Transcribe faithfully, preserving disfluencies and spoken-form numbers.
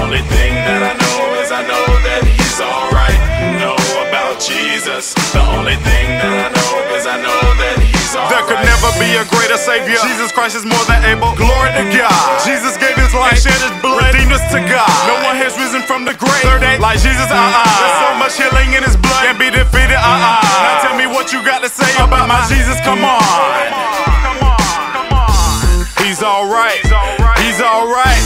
only thing that I know is I know that he's alright. Know about Jesus. The only thing that I know is I know that he's alright. There could never be a greater savior. Jesus Christ is more than able. Glory to God. Jesus gave his life, shed his blood, redeemed us to God. No one has risen from the grave. Third day, like Jesus, uh-uh. There's so much healing in his blood, can't be defeated, uh-uh. Now tell me what you got to say about my Jesus, come on. He's alright, he's alright.